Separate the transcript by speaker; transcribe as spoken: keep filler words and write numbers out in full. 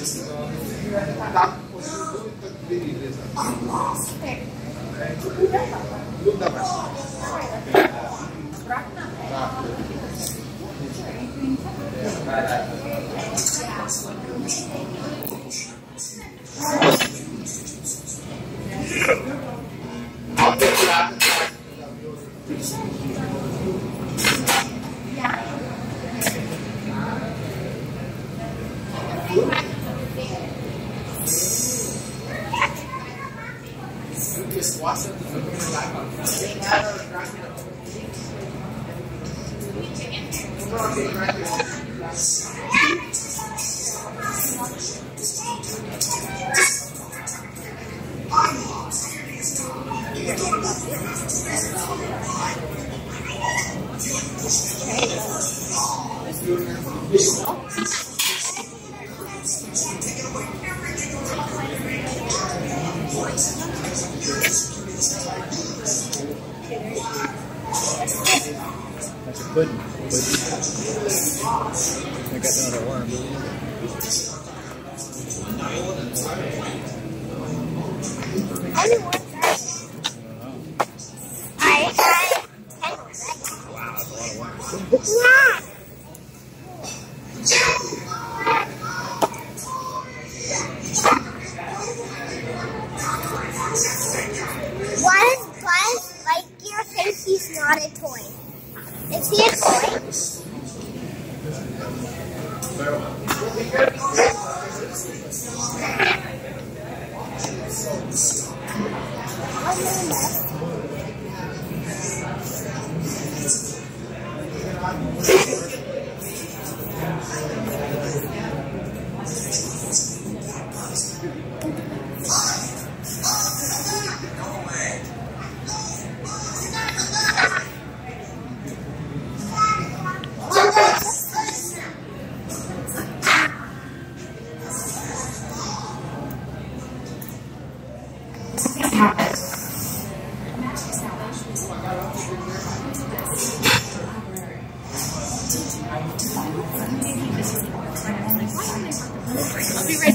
Speaker 1: That's a pudding. I got another worm.
Speaker 2: I didn't want that. I had.
Speaker 1: Wow, that's a lot of worms.
Speaker 2: Yeah. Why does Buzz Lightyear think he's not a toy? Is he a toy? I'll be right